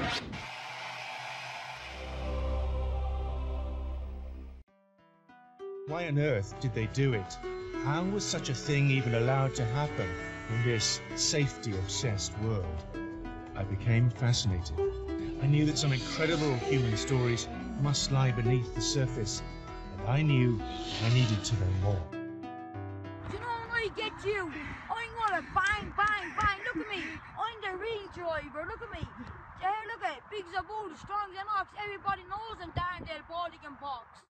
Why on earth did they do it? How was such a thing even allowed to happen in this safety-obsessed world? I became fascinated. I knew that some incredible human stories must lie beneath the surface, and I knew I needed to know more. Do you know when I get you, I'm gonna bang, bang, bang, look at me, I'm the real driver, look at me. There, look at it, big as a bull, strong as an ox, everybody knows I'm Darndale Baldy McDonagh.